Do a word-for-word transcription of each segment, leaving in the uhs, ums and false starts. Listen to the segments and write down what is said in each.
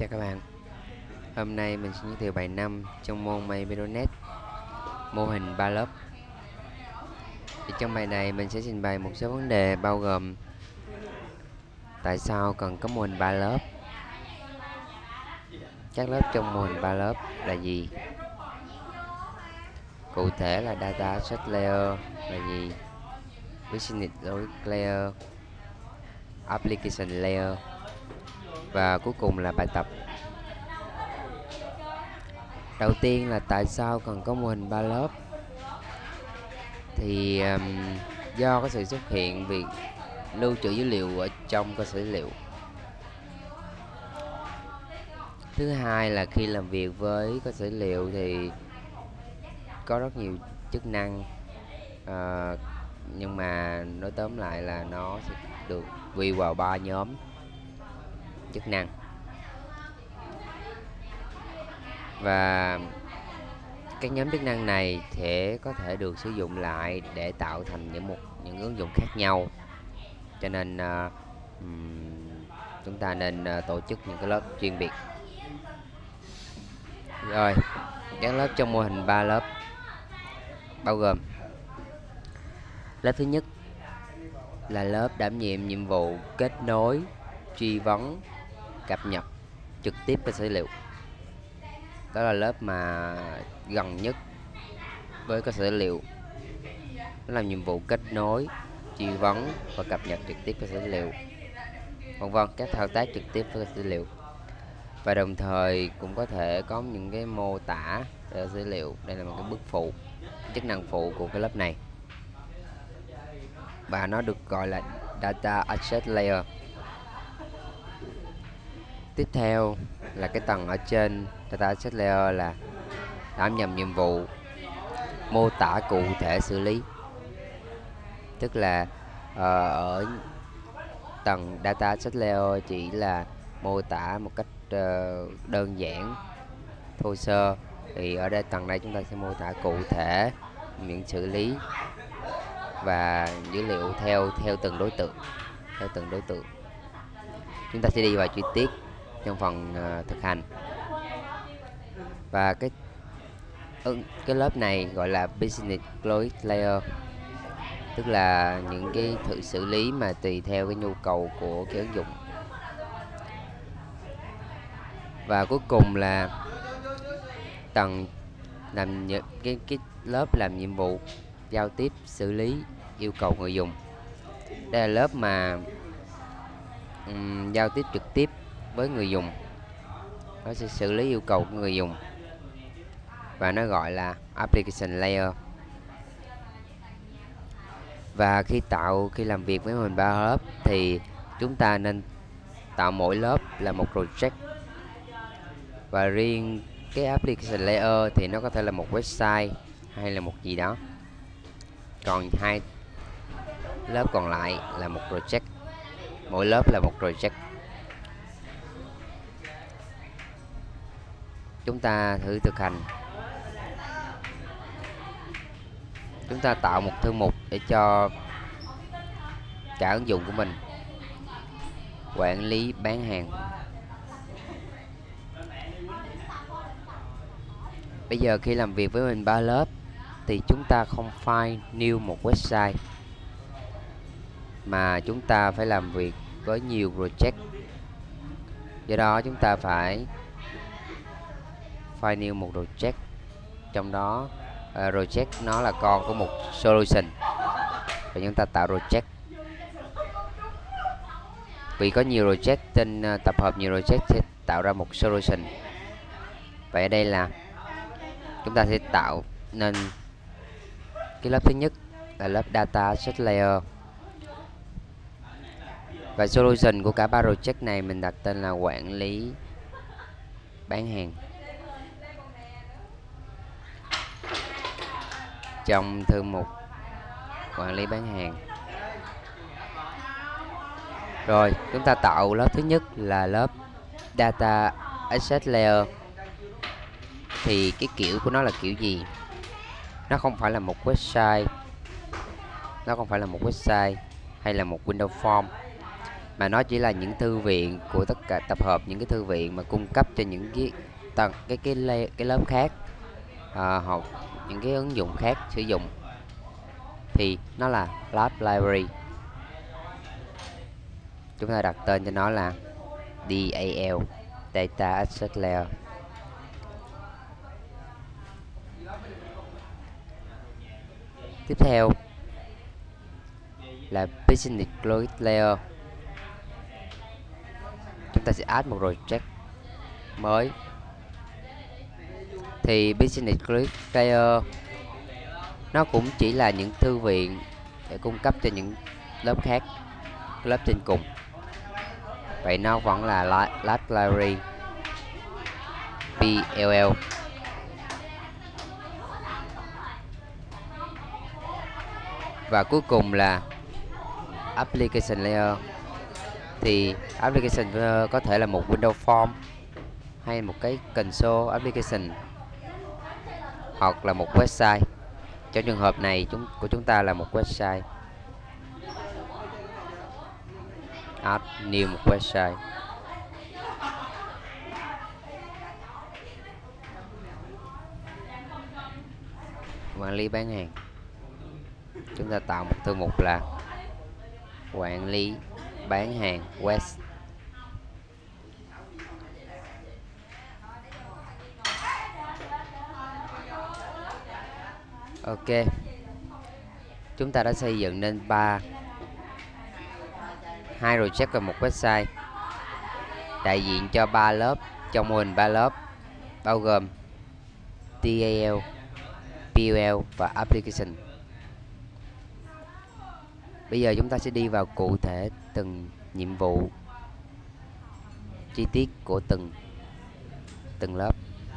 Chào các bạn, hôm nay mình sẽ giới thiệu bài năm trong môn MyMetroNet, mô hình ba lớp. Thì trong bài này mình sẽ trình bày một số vấn đề bao gồm tại sao cần có mô hình ba lớp, các lớp trong mô hình ba lớp là gì, cụ thể là Data Access Layer là gì, Business Logic Layer, Application Layer và cuối cùng là bài tập. Đầu tiên là tại sao cần có mô hình ba lớp. Thì um, do có sự xuất hiện việc lưu trữ dữ liệu ở trong cơ sở dữ liệu. Thứ hai là khi làm việc với cơ sở dữ liệu thì có rất nhiều chức năng, uh, nhưng mà nói tóm lại là nó sẽ được quy vào ba nhóm chức năng. Và các nhóm chức năng này sẽ có thể được sử dụng lại để tạo thành những một những ứng dụng khác nhau. Cho nên uh, um, chúng ta nên uh, tổ chức những cái lớp chuyên biệt. Rồi, các lớp trong mô hình ba lớp bao gồm: lớp thứ nhất là lớp đảm nhiệm nhiệm vụ kết nối, truy vấn, cập nhật trực tiếp cơ sở dữ liệu. Đó là lớp mà gần nhất với cơ sở dữ liệu. Nó làm nhiệm vụ kết nối, truy vấn và cập nhật trực tiếp cơ sở dữ liệu, vân vân, các thao tác trực tiếp với cơ sở dữ liệu. Và đồng thời cũng có thể có những cái mô tả cơ sở dữ liệu. Đây là một cái bước phụ, chức năng phụ của cái lớp này, và nó được gọi là Data Access Layer. Tiếp theo là cái tầng ở trên Data Access Layer là đảm nhận nhiệm vụ mô tả cụ thể xử lý. Tức là uh, ở tầng Data Access Layer chỉ là mô tả một cách uh, đơn giản, thô sơ. Thì ở đây tầng này chúng ta sẽ mô tả cụ thể những xử lý và dữ liệu theo theo từng đối tượng, theo từng đối tượng. Chúng ta sẽ đi vào chi tiết trong phần uh, thực hành. Và cái cái lớp này gọi là Business Logic Layer, tức là những cái thử xử lý mà tùy theo cái nhu cầu của cái ứng dụng. Và cuối cùng là tầng làm cái cái lớp làm nhiệm vụ giao tiếp xử lý yêu cầu người dùng. Đây là lớp mà um, giao tiếp trực tiếp với người dùng. Nó sẽ xử lý yêu cầu của người dùng và nó gọi là Application Layer. Và khi tạo khi làm việc với mình ba lớp thì chúng ta nên tạo mỗi lớp là một project. Và riêng cái Application Layer thì nó có thể là một website hay là một gì đó. Còn hai lớp còn lại là một project. Mỗi lớp là một project. Chúng ta thử thực hành. Chúng ta tạo một thư mục để cho cả ứng dụng của mình. Quản lý bán hàng. Bây giờ khi làm việc với mình ba lớp thì chúng ta không phải new một website, mà chúng ta phải làm việc với nhiều project. Do đó chúng ta phải file new một project, trong đó uh, project nó là con của một solution, và chúng ta tạo project. Vì có nhiều project trên uh, tập hợp nhiều project sẽ tạo ra một solution. Vậy ở đây là chúng ta sẽ tạo nên cái lớp thứ nhất là lớp Data Access Layer. Và solution của cả ba project này mình đặt tên là quản lý bán hàng. Trong thư mục quản lý bán hàng. Rồi, chúng ta tạo lớp thứ nhất là lớp Data Access Layer. Thì cái kiểu của nó là kiểu gì? Nó không phải là một website. Nó không phải là một website hay là một Windows Form, mà nó chỉ là những thư viện của tất cả, tập hợp những cái thư viện mà cung cấp cho những cái tầng cái cái cái, cái lớp khác, à, hoặc những cái ứng dụng khác sử dụng, thì nó là Lab Library. Chúng ta đặt tên cho nó là đê a lờ, Data Access Layer. Tiếp theo là Business Logic Layer. Chúng ta sẽ add một project mới. Thì Business Logic Layer nó cũng chỉ là những thư viện để cung cấp cho những lớp khác, lớp trên cùng. Vậy nó vẫn là Lab Library pê lờ lờ. Và cuối cùng là Application Layer. Thì Application Layer có thể là một Windows Form, hay một cái console application, hoặc là một website. Trong trường hợp này chúng của chúng ta là một website. Add new một website. Quản lý bán hàng. Chúng ta tạo một thư mục là quản lý bán hàng West. Ok, chúng ta đã xây dựng nên ba hai project và một website đại diện cho ba lớp trong mô hình ba lớp, bao gồm đê a lờ, pê lờ lờ và Application. Bây giờ chúng ta sẽ đi vào cụ thể từng nhiệm vụ chi tiết của từng từng lớp.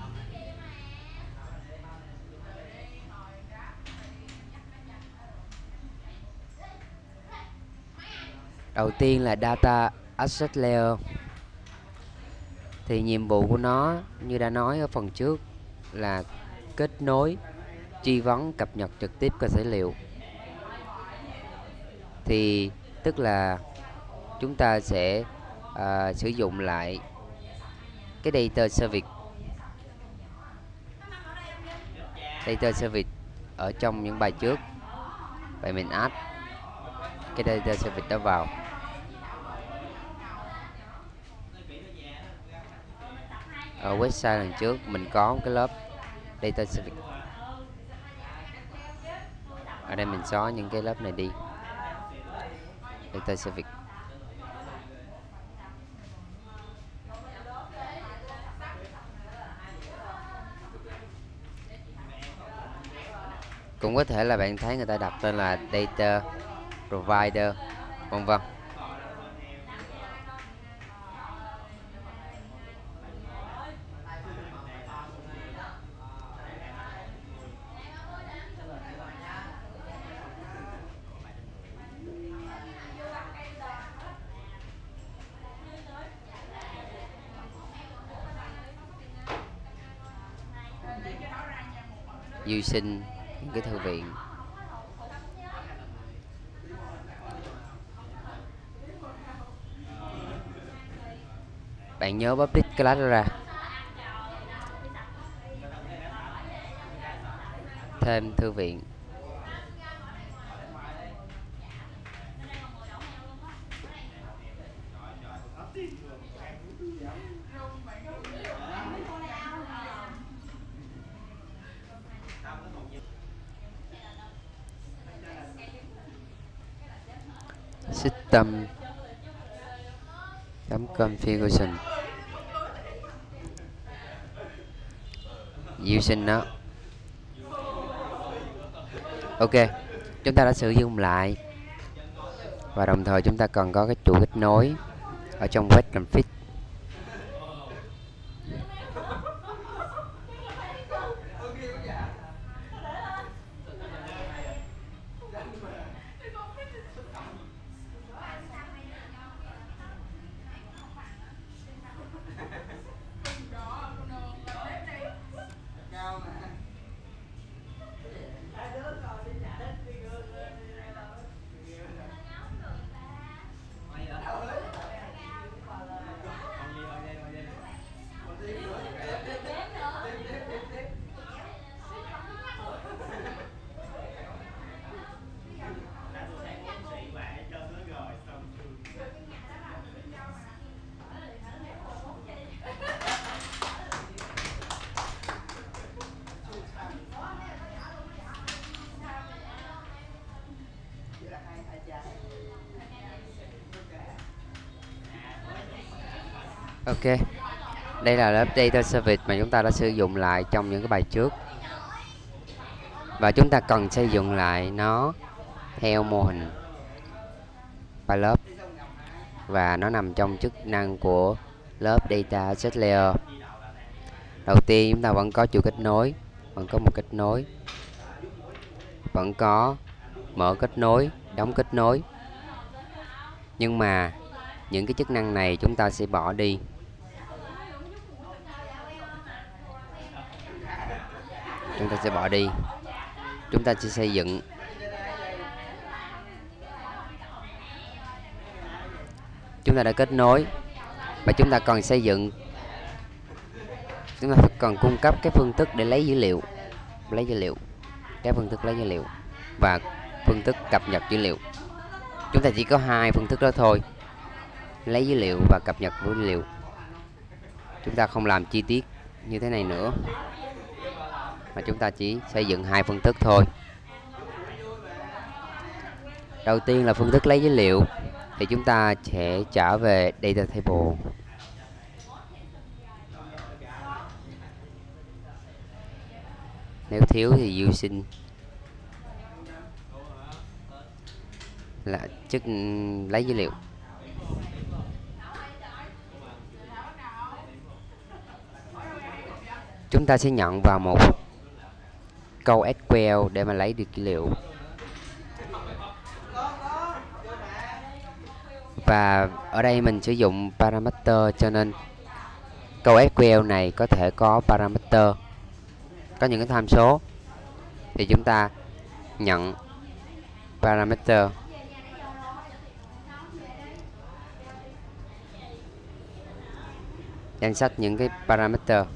Đầu tiên là Data Access Layer. Thì nhiệm vụ của nó như đã nói ở phần trước là kết nối, truy vấn, cập nhật trực tiếp cơ sở dữ liệu. Thì tức là chúng ta sẽ uh, sử dụng lại cái data service data service ở trong những bài trước. Vậy mình add cái data service đó vào. Ở website lần trước mình có một cái lớp data service. Ở đây mình xóa những cái lớp này đi. Data service. Cũng có thể là bạn thấy người ta đặt tên là data provider, vân vân. Using những cái thư viện. Bạn nhớ public class ra. Thêm thư viện. System configuration using nó. Ok, chúng ta đã sử dụng lại, và đồng thời chúng ta còn có cái chuỗi kết nối ở trong web config. Ok, đây là lớp Data Service mà chúng ta đã sử dụng lại trong những cái bài trước. Và chúng ta cần xây dựng lại nó theo mô hình ba lớp. Và nó nằm trong chức năng của lớp Data Asset Layer. Đầu tiên chúng ta vẫn có chuỗi kết nối, vẫn có một kết nối, vẫn có mở kết nối, đóng kết nối. Nhưng mà những cái chức năng này chúng ta sẽ bỏ đi. Chúng ta sẽ bỏ đi. Chúng ta sẽ xây dựng Chúng ta đã kết nối và chúng ta còn xây dựng. Chúng ta cần cung cấp cái phương thức để lấy dữ liệu, lấy dữ liệu, cái phương thức lấy dữ liệu và phương thức cập nhật dữ liệu. Chúng ta chỉ có hai phương thức đó thôi, lấy dữ liệu và cập nhật dữ liệu. Chúng ta không làm chi tiết như thế này nữa, mà chúng ta chỉ xây dựng hai phương thức thôi. Đầu tiên là phương thức lấy dữ liệu, thì chúng ta sẽ trở về data table. Nếu thiếu thì using là chức lấy dữ liệu. Chúng ta sẽ nhận vào một câu ét quy eo để mà lấy được dữ liệu. Và ở đây mình sử dụng parameter, cho nên câu ét quy eo này có thể có parameter, có những cái tham số, thì chúng ta nhận parameter. Danh sách những cái parameter.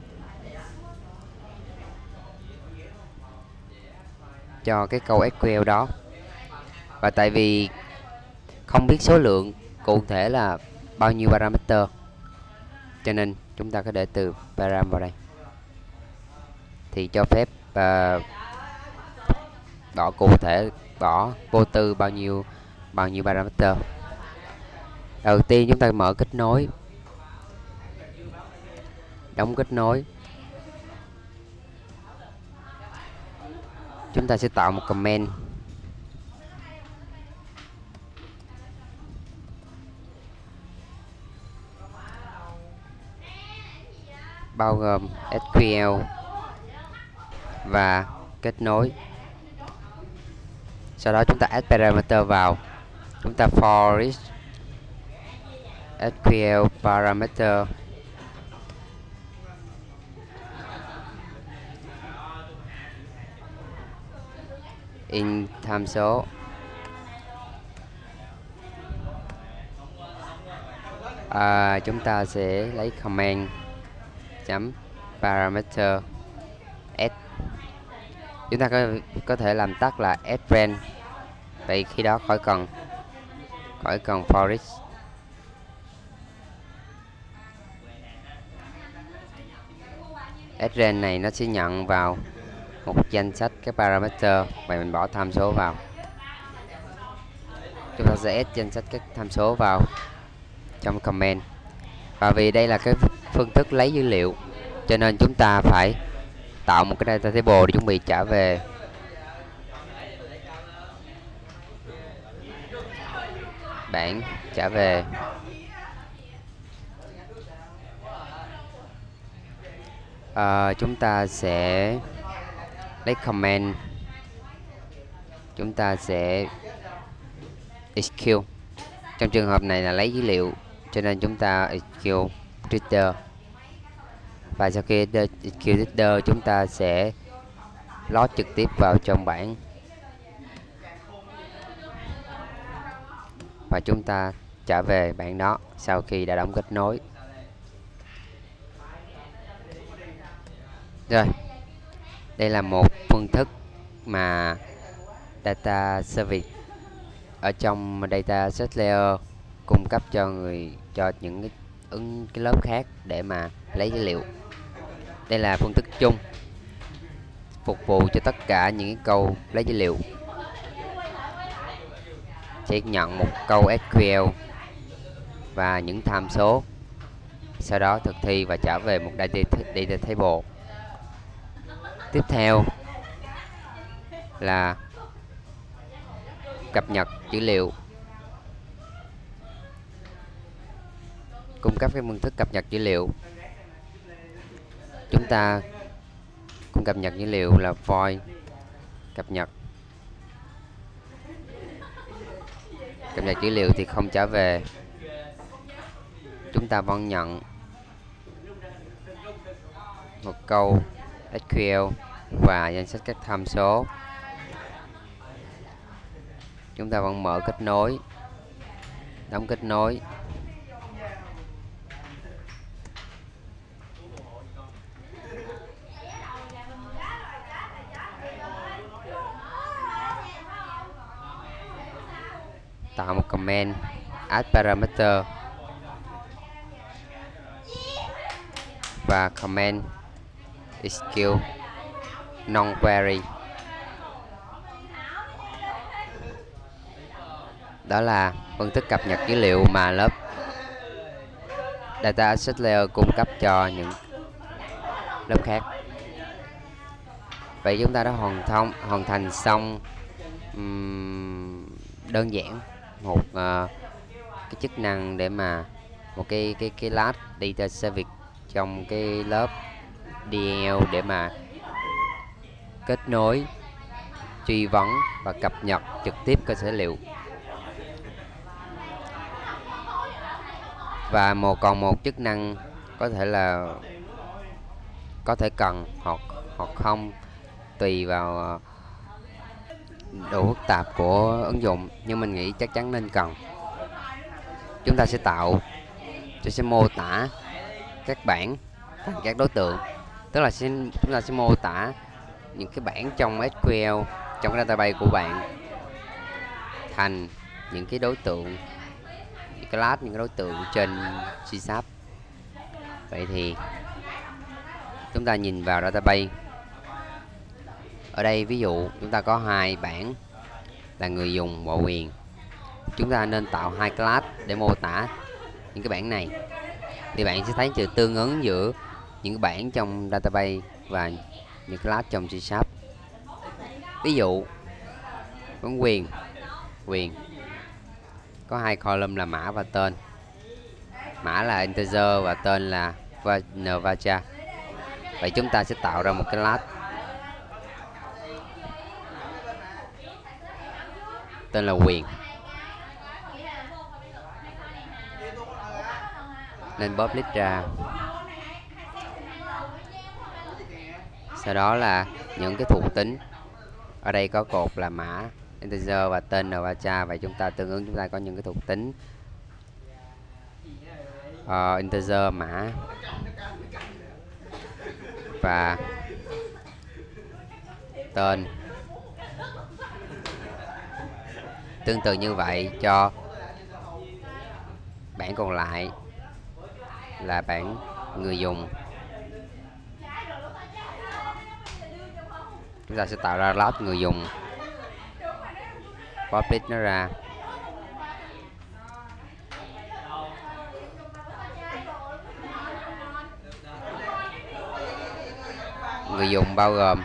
Cho cái câu ét quy eo đó. Và tại vì không biết số lượng cụ thể là bao nhiêu parameter, cho nên chúng ta có để từ param vào đây, thì cho phép uh, bỏ cụ thể, bỏ vô tư bao nhiêu bao nhiêu parameter. Đầu tiên chúng ta mở kết nối, đóng kết nối. Chúng ta sẽ tạo một comment. Bao gồm ét quy eo và kết nối. Sau đó chúng ta add parameter vào. Chúng ta for each ét quy eo parameter in tham số à, chúng ta sẽ lấy comment chấm parameter s. Chúng ta có, có thể làm tắt là sren, vậy khi đó khỏi cần khỏi cần for each. Sren này nó sẽ nhận vào một danh sách các parameter, và mình bỏ tham số vào. Chúng ta sẽ add danh sách các tham số vào trong comment. Và vì đây là cái phương thức lấy dữ liệu, cho nên chúng ta phải tạo một cái data table để chuẩn bị trả về. Bảng trả về. À, chúng ta sẽ lấy comment. Chúng ta sẽ execute. Trong trường hợp này là lấy dữ liệu, cho nên chúng ta execute reader. Và sau khi execute reader, chúng ta sẽ load trực tiếp vào trong bảng. Và chúng ta trả về bảng đó sau khi đã đóng kết nối. Rồi, đây là một phương thức mà data service ở trong data asset layer cung cấp cho người cho những cái ứng cái lớp khác để mà lấy dữ liệu. Đây là phương thức chung phục vụ cho tất cả những câu lấy dữ liệu. Sẽ nhận một câu ét quy eo và những tham số sau đó thực thi và trả về một data, data table. Tiếp theo là cập nhật dữ liệu, cung cấp cái phương thức cập nhật dữ liệu. Chúng ta cung cập nhật dữ liệu là void cập nhật. Cập nhật dữ liệu thì không trả về, chúng ta vẫn nhận một câu ét quy lờ và danh sách các tham số. Chúng ta vẫn mở kết nối, đóng kết nối. Tạo một comment add parameter và comment execute non query. Đó là phương thức cập nhật dữ liệu mà lớp Data Access Layer cung cấp cho những lớp khác. Vậy chúng ta đã hoàn thông hoàn thành xong um, đơn giản một uh, cái chức năng để mà một cái cái cái class data service trong cái lớp đê lờ để mà kết nối, truy vấn và cập nhật trực tiếp cơ sở dữ liệu. Và một còn một chức năng có thể là có thể cần hoặc hoặc không, tùy vào độ phức tạp của ứng dụng, nhưng mình nghĩ chắc chắn nên cần. Chúng ta sẽ tạo, chúng sẽ mô tả các bảng thành các đối tượng, tức là xin, chúng ta sẽ mô tả những cái bảng trong ét quy lờ, trong cái database của bạn thành những cái đối tượng, những cái class, những cái đối tượng trên C Sharp. Vậy thì chúng ta nhìn vào database. Ở đây ví dụ chúng ta có hai bảng là người dùng và quyền. Chúng ta nên tạo hai class để mô tả những cái bảng này. Thì bạn sẽ thấy sự tương ứng giữa những cái bảng trong database và những class trong C Sharp. Ví dụ vấn quyền quyền có hai column là mã và tên. Mã là integer và tên là nvacha. Vậy chúng ta sẽ tạo ra một cái class tên là quyền. Nên public ra. Sau đó là những cái thuộc tính. Ở đây có cột là mã, integer và tên nvacha. Vậy chúng ta tương ứng chúng ta có những cái thuộc tính uh, integer mã và tên. Tương tự như vậy cho bảng còn lại là bảng người dùng. Chúng ta sẽ tạo ra class người dùng, public nó ra. Người dùng bao gồm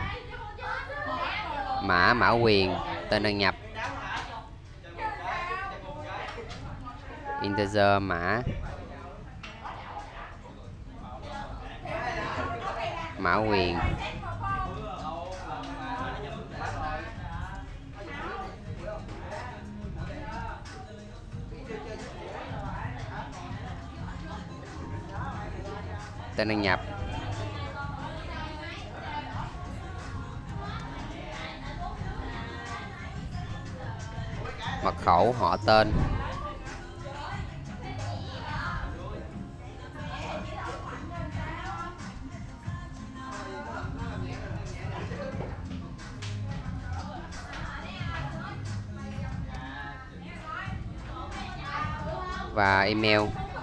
mã, mã quyền, tên đăng nhập, integer mã, mã quyền, tên đăng nhập, mật khẩu, họ tên, và email.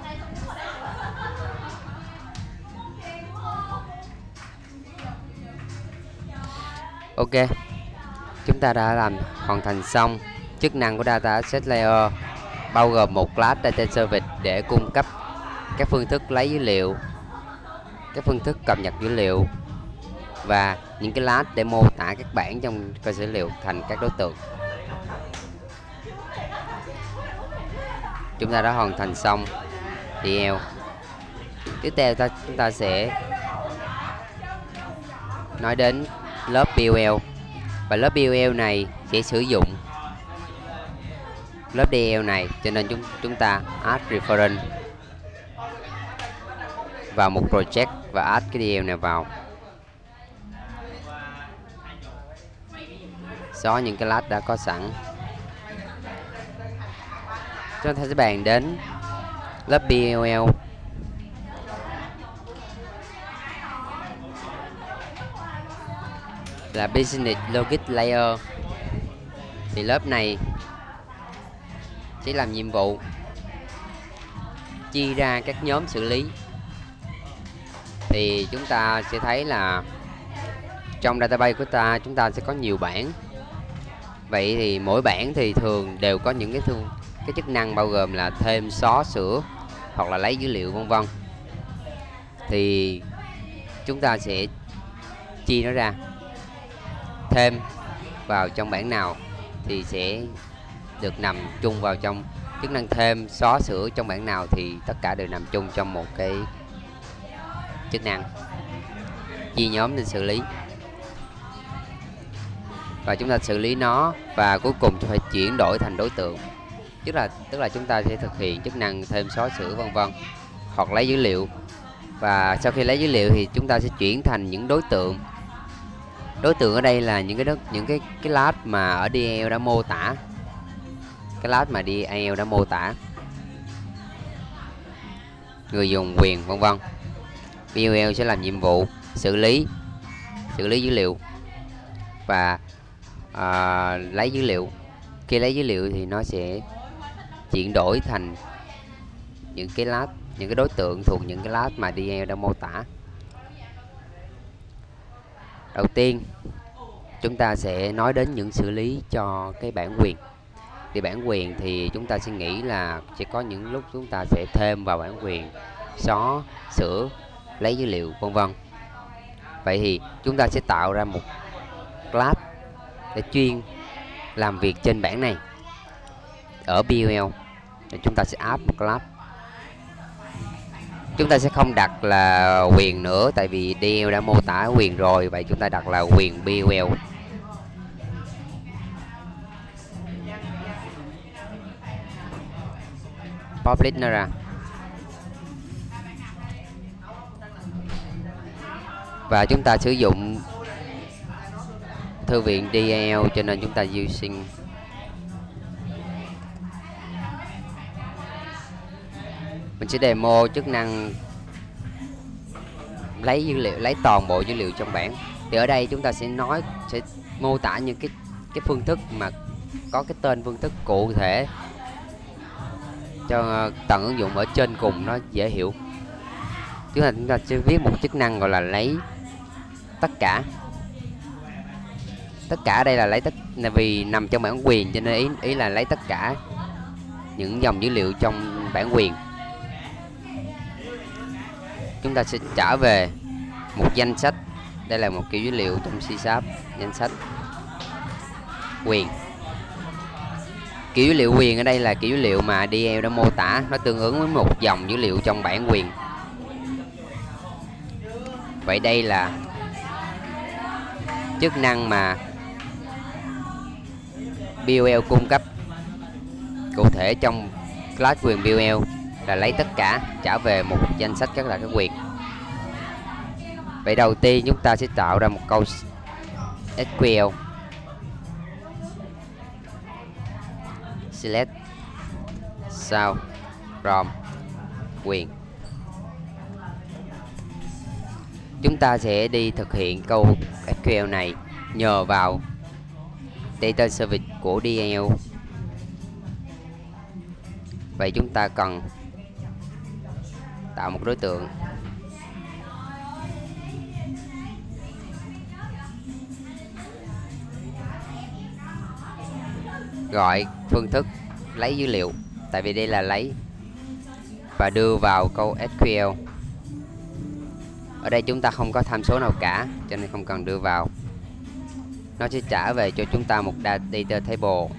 Ok, chúng ta đã làm hoàn thành xong chức năng của Data Access Layer, bao gồm một class Data Service để cung cấp các phương thức lấy dữ liệu, các phương thức cập nhật dữ liệu và những cái class để mô tả các bảng trong cơ sở dữ liệu thành các đối tượng. Chúng ta đã hoàn thành xong đê lờ. Tiếp theo ta chúng ta sẽ nói đến lớp pê o lờ, và lớp pê o lờ này sẽ sử dụng lớp đê lờ này, cho nên chúng chúng ta add reference vào một project và add cái đê lờ này vào, xóa những cái class đã có sẵn. Chúng ta sẽ bàn đến lớp pê o lờ. Là Business Logic Layer. Thì lớp này sẽ làm nhiệm vụ chia ra các nhóm xử lý. Thì chúng ta sẽ thấy là trong database của ta chúng ta sẽ có nhiều bảng. Vậy thì mỗi bảng thì thường đều có những cái thương cái chức năng bao gồm là thêm, xóa, sửa hoặc là lấy dữ liệu vân vân. Thì chúng ta sẽ chia nó ra. Thêm vào trong bảng nào thì sẽ được nằm chung vào trong chức năng thêm, xóa, sửa trong bảng nào thì tất cả đều nằm chung trong một cái chức năng. Chia nhóm để xử lý. Và chúng ta xử lý nó và cuối cùng phải chuyển đổi thành đối tượng. Tức là tức là chúng ta sẽ thực hiện chức năng thêm, xóa, sửa vân vân hoặc lấy dữ liệu. Và sau khi lấy dữ liệu thì chúng ta sẽ chuyển thành những đối tượng. Đối tượng ở đây là những cái đất những cái cái class mà ở đê lờ đã mô tả. Cái class mà đê lờ đã mô tả. Người dùng, quyền vân vân. pê o lờ sẽ làm nhiệm vụ xử lý xử lý dữ liệu và à, lấy dữ liệu. Khi lấy dữ liệu thì nó sẽ chuyển đổi thành những cái class, những cái đối tượng thuộc những cái class mà đê lờ đã mô tả. Đầu tiên chúng ta sẽ nói đến những xử lý cho cái bản quyền. Thì bản quyền thì chúng ta sẽ nghĩ là sẽ có những lúc chúng ta sẽ thêm vào bản quyền, xóa, sửa, lấy dữ liệu vân vân. Vậy thì chúng ta sẽ tạo ra một class để chuyên làm việc trên bản này. Ở pê o lờ thì chúng ta sẽ add một class. Chúng ta sẽ không đặt là quyền nữa, tại vì đê lờ đã mô tả quyền rồi. Vậy chúng ta đặt là quyền pê o lờ. Public nó ra. Và chúng ta sử dụng thư viện đê lờ cho nên chúng ta using mình sẽ demo chức năng lấy dữ liệu, lấy toàn bộ dữ liệu trong bảng. Thì ở đây chúng ta sẽ nói sẽ mô tả những cái cái phương thức mà có cái tên phương thức cụ thể cho tầng ứng dụng ở trên cùng nó dễ hiểu. Chúng ta chúng ta sẽ viết một chức năng gọi là lấy tất cả. Tất cả đây là lấy tất là vì nằm trong bản quyền cho nên ý ý là lấy tất cả những dòng dữ liệu trong bản quyền. Chúng ta sẽ trả về một danh sách. Đây là một kiểu dữ liệu trong C Sharp, danh sách quyền. Kiểu dữ liệu quyền ở đây là kiểu dữ liệu mà đê lờ đã mô tả, nó tương ứng với một dòng dữ liệu trong bản quyền. Vậy đây là chức năng mà pê o lờ cung cấp. Cụ thể trong class quyền pê o lờ là lấy tất cả, trả về một danh sách các là các quyền. Vậy đầu tiên chúng ta sẽ tạo ra một câu ét quy lờ select sao from quyền. Chúng ta sẽ đi thực hiện câu ét quy lờ này nhờ vào data service của đê lờ. Vậy chúng ta cần tạo một đối tượng. Gọi phương thức lấy dữ liệu, tại vì đây là lấy và đưa vào câu ét quy lờ. Ở đây chúng ta không có tham số nào cả cho nên không cần đưa vào. Nó sẽ trả về cho chúng ta một data table.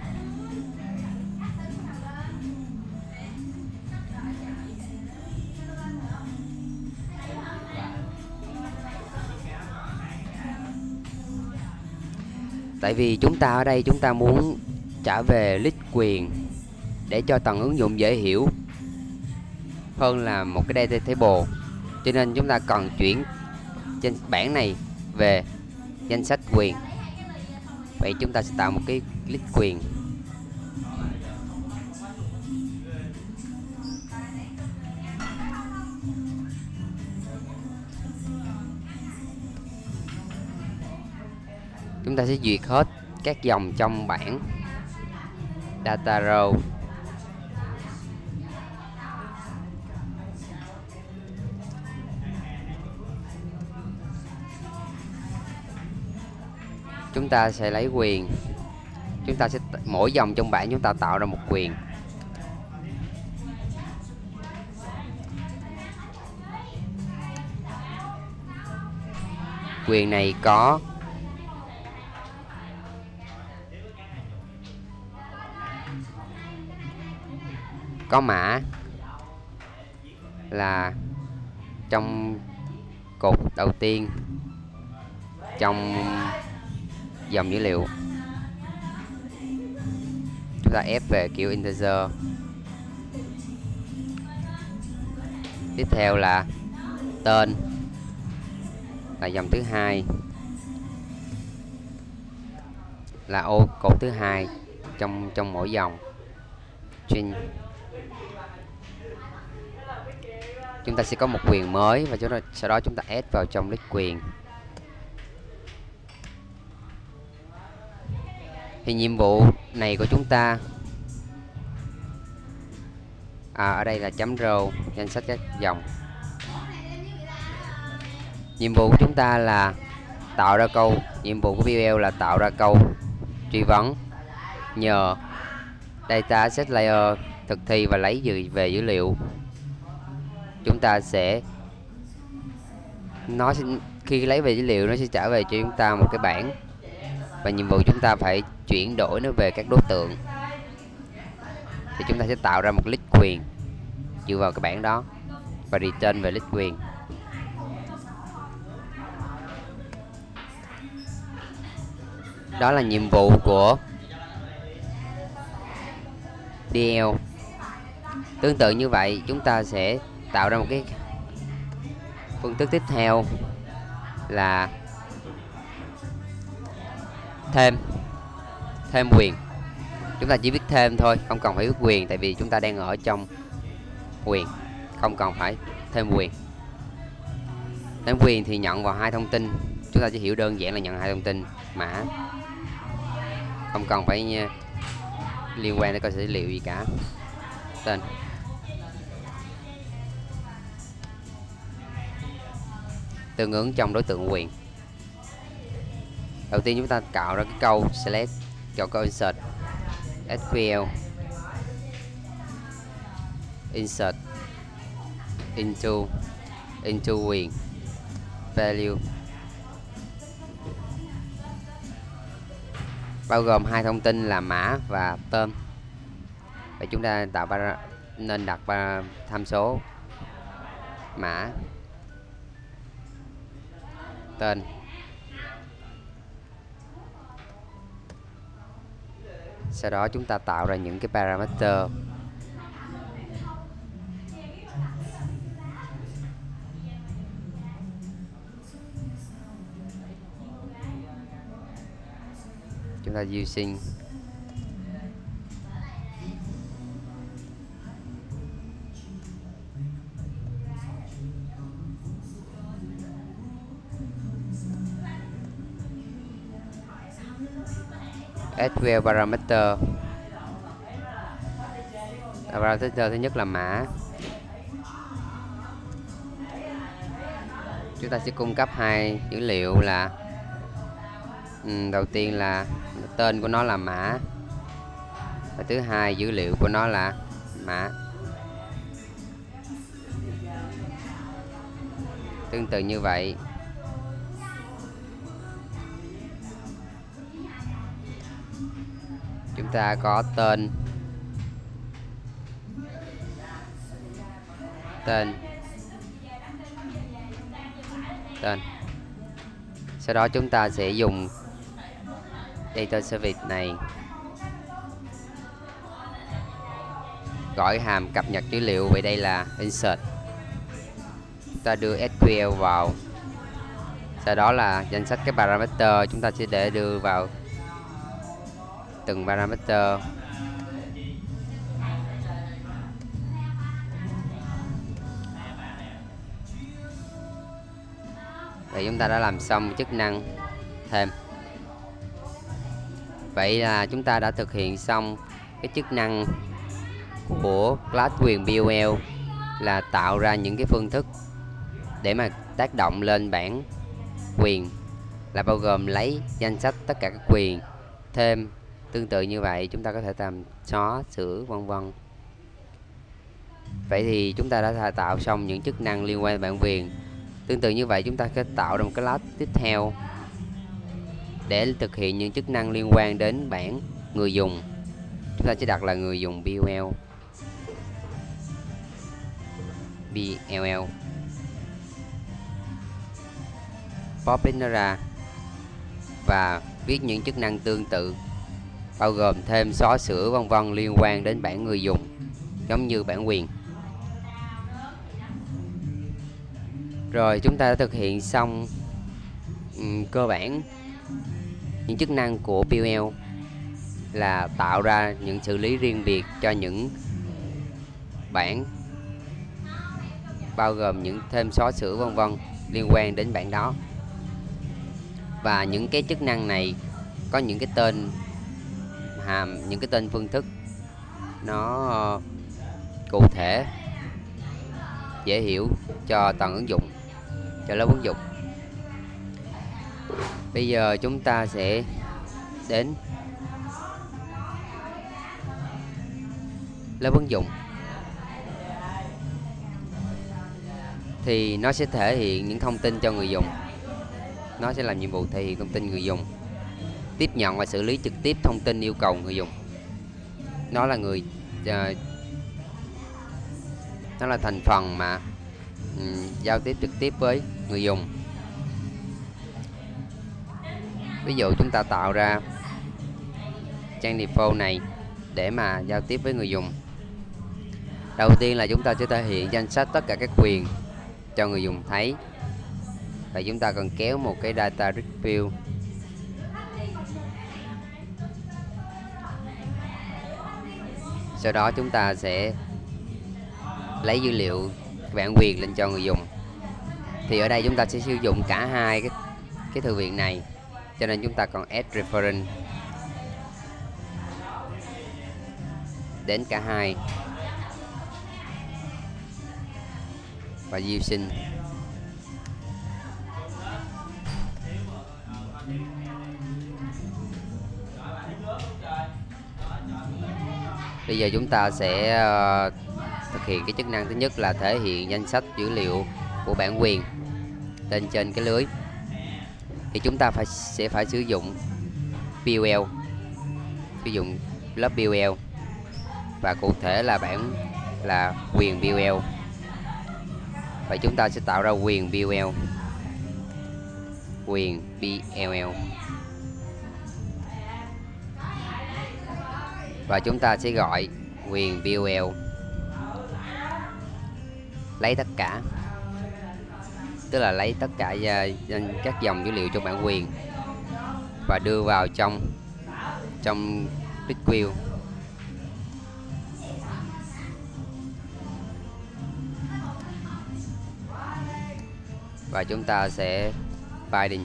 Tại vì chúng ta ở đây chúng ta muốn trả về list quyền để cho tầng ứng dụng dễ hiểu hơn là một cái data table, cho nên chúng ta cần chuyển trên bảng này về danh sách quyền. Vậy chúng ta sẽ tạo một cái list quyền. Chúng ta sẽ duyệt hết các dòng trong bảng data row. Chúng ta sẽ lấy quyền. Chúng ta sẽ mỗi dòng trong bảng chúng ta tạo ra một quyền. Quyền này có có mã là trong cột đầu tiên trong dòng dữ liệu. Chúng ta ép về kiểu integer. Tiếp theo là tên là dòng thứ hai, là ô cột thứ hai trong trong mỗi dòng. String. Chúng ta sẽ có một quyền mới và chúng ta, sau đó chúng ta add vào trong list quyền. Thì nhiệm vụ này của chúng ta à, ở đây là chấm row, danh sách các dòng. Nhiệm vụ của chúng ta là tạo ra câu, nhiệm vụ của vê lờ là tạo ra câu truy vấn nhờ data asset layer thực thi và lấy gì về dữ liệu. Chúng ta sẽ nó sẽ khi lấy về dữ liệu nó sẽ trả về cho chúng ta một cái bảng, và nhiệm vụ chúng ta phải chuyển đổi nó về các đối tượng. Thì chúng ta sẽ tạo ra một list quyền dựa vào cái bảng đó và return về list quyền. Đó là nhiệm vụ của đê lờ. Tương tự như vậy, chúng ta sẽ tạo ra một cái phương thức tiếp theo là thêm thêm quyền. Chúng ta chỉ viết thêm thôi, không cần phải viết quyền, tại vì chúng ta đang ở trong quyền, không cần phải thêm quyền. Thêm quyền thì nhận vào hai thông tin. Chúng ta chỉ hiểu đơn giản là nhận hai thông tin mã, không cần phải liên quan đến cơ sở dữ liệu gì cả. Tên. Tương ứng trong đối tượng quyền. Đầu tiên chúng ta tạo ra cái câu select cho câu insert ét quy lờ insert into into quyền value, bao gồm hai thông tin là mã và tên. Vậy chúng ta tạo para, nên đặt para tham số mã, tên. Sau đó chúng ta tạo ra những cái parameter. Chúng ta using ét quy lờ parameter. Parameter thứ nhất là mã. Chúng ta sẽ cung cấp hai dữ liệu là ừ, đầu tiên là tên của nó là mã, và thứ hai dữ liệu của nó là mã. Tương tự như vậy, chúng ta có tên, tên, tên. Sau đó chúng ta sẽ dùng data service này gọi hàm cập nhật dữ liệu. Vậy đây là insert. Chúng ta đưa ét quy eo vào. Sau đó là danh sách cái parameter, chúng ta sẽ để đưa vào từng parameter. Vậy chúng ta đã làm xong chức năng thêm. Vậy là chúng ta đã thực hiện xong cái chức năng của class quyền bê o lờ là tạo ra những cái phương thức để mà tác động lên bảng quyền, là bao gồm lấy danh sách tất cả các quyền, thêm. Tương tự như vậy chúng ta có thể làm xóa, sửa, vân vân. Vậy thì chúng ta đã tạo xong những chức năng liên quan đến bảng quyền. Tương tự như vậy chúng ta sẽ tạo ra một cái class tiếp theo để thực hiện những chức năng liên quan đến bảng người dùng. Chúng ta sẽ đặt là người dùng bê o lờ. bê o lờ. Pop nó ra và viết những chức năng tương tự, bao gồm thêm, xóa, sửa, vân vân liên quan đến bảng người dùng, giống như bảng quyền. Rồi chúng ta đã thực hiện xong um, cơ bản những chức năng của bê o lờ là tạo ra những xử lý riêng biệt cho những bảng, bao gồm những thêm, xóa, sửa, vân vân liên quan đến bảng đó. Và những cái chức năng này có những cái tên hàm, những cái tên phương thức nó uh, cụ thể, dễ hiểu cho toàn ứng dụng, cho lớp ứng dụng. Bây giờ chúng ta sẽ đến lớp ứng dụng. Thì nó sẽ thể hiện những thông tin cho người dùng. Nó sẽ làm nhiệm vụ thể hiện thông tin người dùng, tiếp nhận và xử lý trực tiếp thông tin yêu cầu người dùng. Nó là người uh, nó là thành phần mà um, giao tiếp trực tiếp với người dùng. Ví dụ chúng ta tạo ra trang default này để mà giao tiếp với người dùng. Đầu tiên là chúng ta sẽ thể hiện danh sách tất cả các quyền cho người dùng thấy. Và chúng ta cần kéo một cái data grid view. Sau đó chúng ta sẽ lấy dữ liệu bản quyền lên cho người dùng. Thì ở đây chúng ta sẽ sử dụng cả hai cái, cái thư viện này, cho nên chúng ta còn add reference đến cả hai và using. Bây giờ chúng ta sẽ uh, thực hiện cái chức năng thứ nhất là thể hiện danh sách dữ liệu của bản quyền lên trên cái lưới. Thì chúng ta phải sẽ phải sử dụng bê o lờ, sử dụng lớp bê o lờ, và cụ thể là bản là quyền bê o lờ. Vậy chúng ta sẽ tạo ra quyền bê o lờ, quyền bê o lờ, và chúng ta sẽ gọi quyền bê o lờ lấy tất cả, tức là lấy tất cả các dòng dữ liệu trong bản quyền và đưa vào trong trong grid view. Và chúng ta sẽ binding.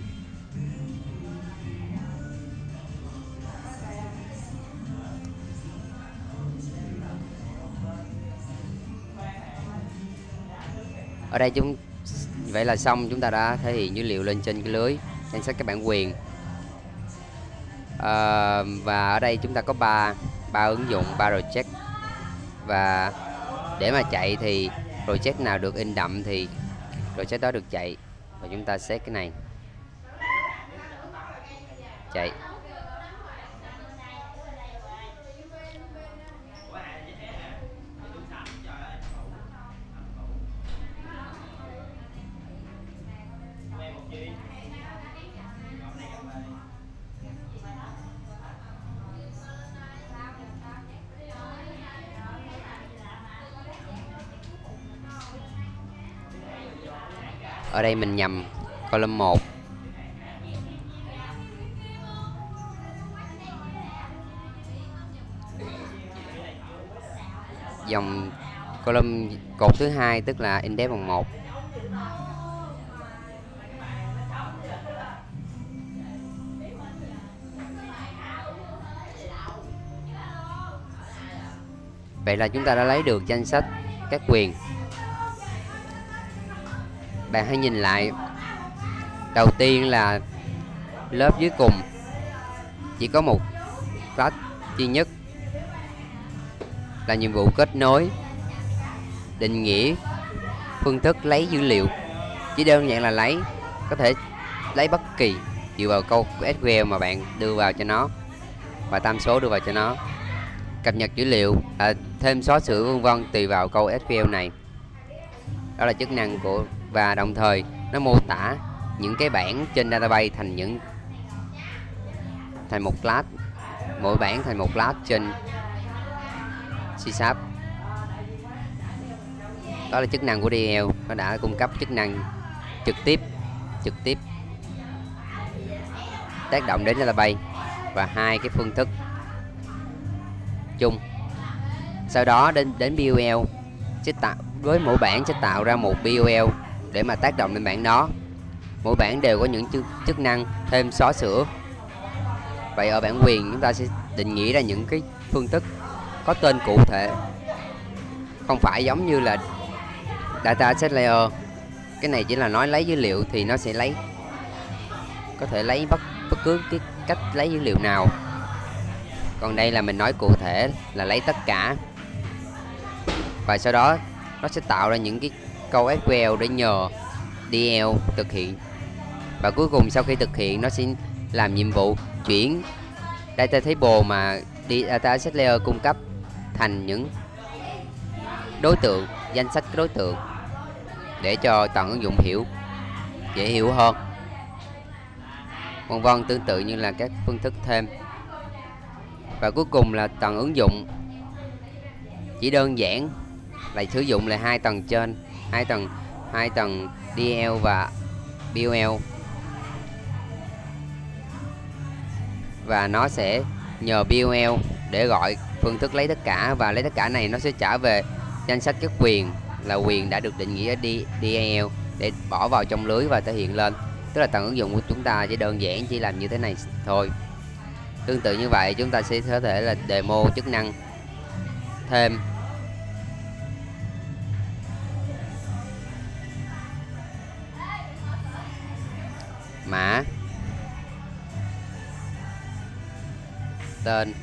Ở đây chúng vậy là xong, chúng ta đã thể hiện dữ liệu lên trên cái lưới danh sách các bản quyền. À, và ở đây chúng ta có ba ba ứng dụng, ba project. Và để mà chạy thì project nào được in đậm thì rồi set đó được chạy, và chúng ta set cái này chạy. Ở đây mình nhầm column một. Dòng column cột thứ hai tức là index bằng một. Vậy là chúng ta đã lấy được danh sách các quyền. Bạn hãy nhìn lại. Đầu tiên là lớp dưới cùng chỉ có một class duy nhất là nhiệm vụ kết nối, định nghĩa phương thức lấy dữ liệu. Chỉ đơn giản là lấy, có thể lấy bất kỳ dựa vào câu ét quy eo mà bạn đưa vào cho nó và tham số đưa vào cho nó. Cập nhật dữ liệu, à, thêm xóa sửa vân vân tùy vào câu ét quy eo này. Đó là chức năng của, và đồng thời nó mô tả những cái bảng trên database thành những thành một class, mỗi bảng thành một class trên C Sharp. Đó là chức năng của đê lờ, nó đã cung cấp chức năng trực tiếp trực tiếp tác động đến database và hai cái phương thức chung. Sau đó đến đến bê u lờ sẽ tạo, với mỗi bảng sẽ tạo ra một bê u lờ để mà tác động lên bảng đó. Mỗi bảng đều có những chức, chức năng thêm xóa sửa. Vậy ở bản quyền chúng ta sẽ định nghĩa ra những cái phương thức có tên cụ thể, không phải giống như là data set layer. Cái này chỉ là nói lấy dữ liệu thì nó sẽ lấy, có thể lấy bất bất cứ cái cách lấy dữ liệu nào. Còn đây là mình nói cụ thể là lấy tất cả, và sau đó nó sẽ tạo ra những cái câu ét quy eo để nhờ đê lờ thực hiện. Và cuối cùng sau khi thực hiện, nó sẽ làm nhiệm vụ chuyển data table mà data set layer cung cấp thành những đối tượng, danh sách đối tượng, để cho toàn ứng dụng hiểu dễ hiểu hơn. Vân vân, tương tự như là các phương thức thêm. Và cuối cùng là toàn ứng dụng chỉ đơn giản là sử dụng là hai tầng trên, hai tầng hai tầng đê lờ và bê u lờ, và nó sẽ nhờ bê u lờ để gọi phương thức lấy tất cả, và lấy tất cả này nó sẽ trả về danh sách các quyền, là quyền đã được định nghĩa ở đê lờ để bỏ vào trong lưới và thể hiện lên. Tức là toàn ứng dụng của chúng ta chỉ đơn giản chỉ làm như thế này thôi. Tương tự như vậy, chúng ta sẽ có thể là demo chức năng thêm mã, tên,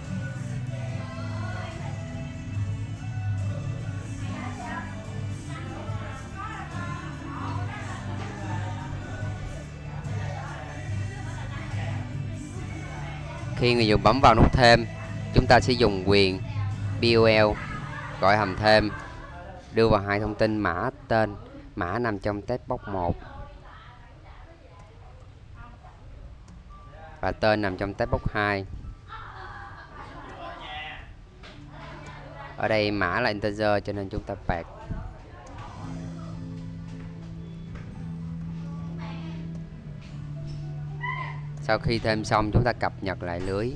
khi người dùng bấm vào nút thêm, chúng ta sẽ dùng quyền bê u lờ gọi hàm thêm, đưa vào hai thông tin mã, tên. Mã nằm trong text box một và tên nằm trong text box hai. Ở đây mã là integer cho nên chúng ta phạt. Sau khi thêm xong, chúng ta cập nhật lại lưới.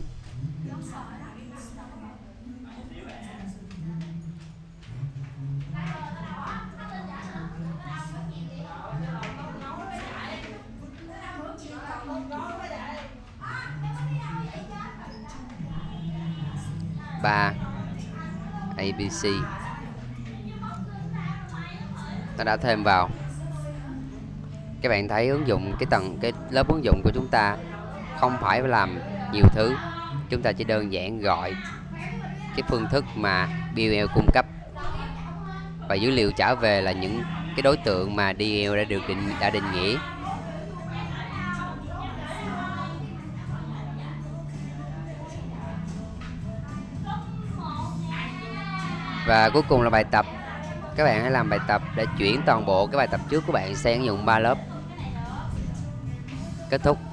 ba a bê xê nó đã thêm vào. Các bạn thấy ứng dụng cái tầng cái lớp ứng dụng của chúng ta không phải làm nhiều thứ, chúng ta chỉ đơn giản gọi cái phương thức mà bê u lờ cung cấp, và dữ liệu trả về là những cái đối tượng mà đê lờ đã được định đã định nghĩa. Và cuối cùng là bài tập. Các bạn hãy làm bài tập để chuyển toàn bộ cái bài tập trước của bạn sang ứng dụng ba lớp. Kết thúc.